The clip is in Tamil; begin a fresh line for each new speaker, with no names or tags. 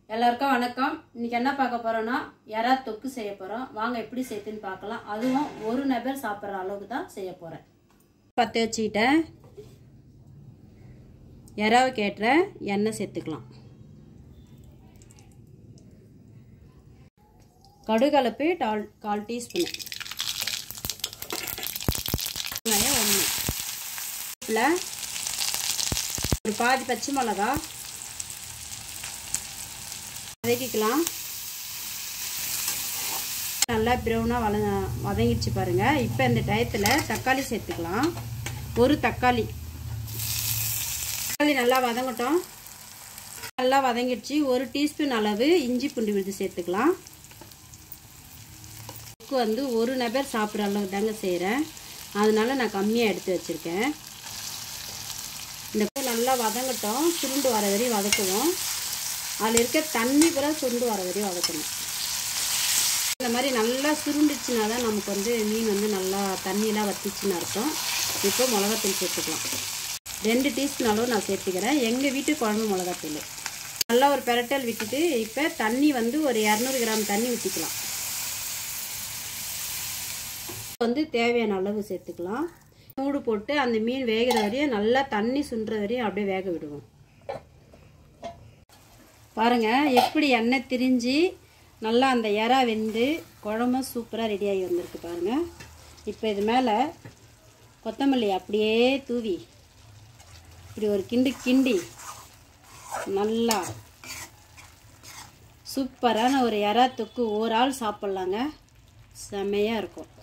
எல்லாருக்கும் வணக்கம். இன்னைக்கு என்ன பார்க்க போறோம்னா எறா தொக்கு செய்ய போறோம். வாங்க எப்படி செய்யுதுன்னு பார்க்கலாம். அதுவும் ஒரு நபர் சாப்பிட்ற அளவுக்கு தான் செய்ய போறேன். பற்ற வச்சுக்கிட்டேன். எறாவுக்கு ஏற்ற எண்ணெய் சேர்த்துக்கலாம். கடுகலப்பு 1/4 டீஸ்பூன். ஒரு பாதி பச்சை மிளகா வதக்கிக்கலாம். நல்லா ப்ரௌனாக வதங்கிடுச்சு பாருங்க. இப்போ இந்த டயத்தில் தக்காளி சேர்த்துக்கலாம். ஒரு தக்காளி நல்லா வதங்கட்டும். நல்லா வதங்கிடுச்சு. 1 டீஸ்பூன் அளவு இஞ்சி பூண்டு விழுது சேர்த்துக்கலாம். வந்து ஒரு நபர் சாப்பிட்ற அளவுக்கு தாங்க செய்கிறேன், அதனால நான் கம்மியாக எடுத்து வச்சுருக்கேன். இந்த நல்லா வதங்கட்டும். சுருண்டு வர வரையும் வதக்குவோம். அதில் இருக்க தண்ணி பூரா சுருண்டு வர வரையும் வதக்கணும். இந்த மாதிரி நல்லா சுருண்டுச்சுன்னா தான் நமக்கு வந்து மீன் வந்து நல்லா தண்ணியெலாம் வத்திச்சுன்னு அர்த்தம். இப்போ மிளகாத்தூள் சேர்த்துக்கலாம். 2 டீஸ்பூன் அளவு நான் சேர்த்துக்கிறேன். எங்கள் வீட்டு குழம்பு மிளகாத்தூள். நல்லா ஒரு பெரட்டல் விட்டுட்டு இப்போ தண்ணி வந்து ஒரு 200 கிராம் தண்ணி ஊற்றிக்கலாம். வந்து தேவையான அளவு சேர்த்துக்கலாம். மூடு போட்டு அந்த மீன் வேகிற வரையும் நல்லா தண்ணி சுண்டுற வரையும் அப்படியே வேக விடுவோம். பாருங்க எப்படி எண்ணெய் திரிஞ்சு நல்லா அந்த எறா வெந்து குழம்பு சூப்பராக ரெடியாகி வந்திருக்கு பாருங்க. இப்போ இது மேலே கொத்தமல்லி அப்படியே தூவி இப்படி ஒரு கிண்டி நல்லா சூப்பரான ஒரு எறா தொக்கு ஒரு ஆள் சாப்பிட்லாங்க. செம்மையாக இருக்கும்.